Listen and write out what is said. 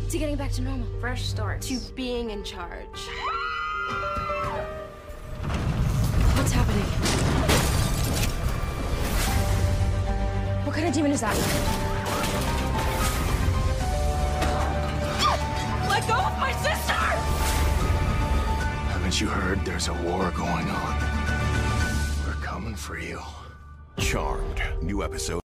To getting back to normal. Fresh start. To being in charge. What's happening? What kind of demon is that? Let go of my sister! Haven't you heard there's a war going on? We're coming for you. Charmed. New episode.